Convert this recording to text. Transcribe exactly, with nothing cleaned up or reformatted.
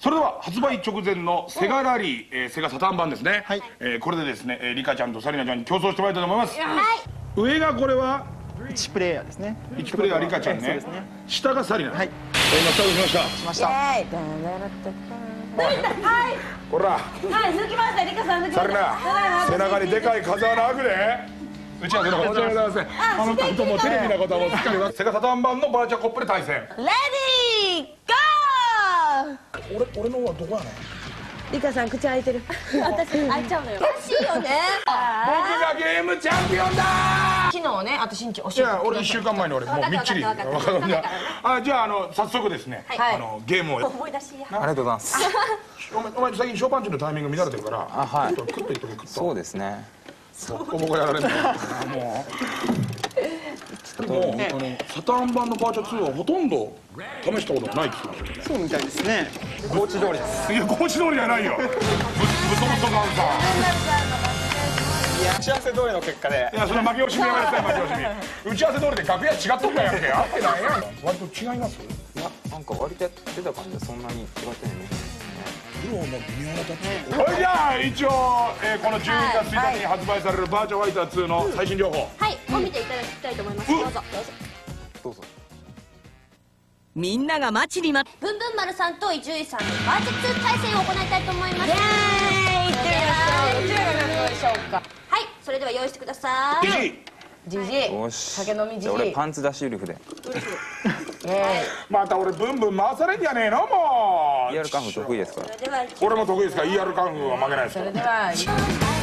それでは発売直前のセガラリー、えー、セガサターン版ですね。はい、えー、これでですね、えー、リカちゃんとサリナちゃんに競争してもらいたいと思います。はい、上がこれはいちプレイヤーですね。いちプレイヤーリカちゃんね。下がサリナ。はい。今スタートしました。しました。はい。ほら。はい、抜きました。リカさん抜きました。サリナ、背中にでかい風穴開くで。打ち合わせの方お願いします。あの方もテレビの方もすっかりセガサターン版のバーチャコップで対戦。レディーゴー。俺俺のはどこやねん。リカさん口開いてる。私開いちゃうのよ。おかしいよね。僕がゲームチャンピオンだ。昨日ね、私んち教えて。いや、俺一週間前に俺もうみっちり。あ、じゃああの早速ですね。あのゲームを。思い出し。ありがとうございます。お前お前最近ショーパンチのタイミング乱れてるから。あ、はい。クッといっとけクッと。そうですね。ボコボコやられるんだよ。もう。でもあのサターン版のバーチャツーはほとんど試したことがないって言ってましたね。そうみたいですね。コーチ通りです。いやコーチ通りじゃないよ。ブソブソガンさん。打ち合わせ通りの結果で。いやそれ負け惜しみやめなさい負け惜しみ。打ち合わせ通りで楽屋違っとったやんけ。合ってないやん。割と違います？いやなんか割と出た感じでそんなに違ってないね。プロの微妙なタッチ。それじゃあ一応、えー、このじゅうにがつついたちに発売されるバーチャファイターツーの最新情報、はい、を見ていただきたいと思います。どうぞどうぞどうぞ。みんなが待ちに待っブンブン丸さんと伊集院さんのバーチャツー対戦を行いたいと思います。イエーイ。いってみましょう。どちらが勝つでしょうか。はい、それでは用意してください。ジジよし酒飲みジジ俺パンツ出しウルフでまた俺ブンブン回されんじゃねえのもう イーアール カンフー得意ですから俺も得意ですから イーアール カンフーは負けないですからそれでは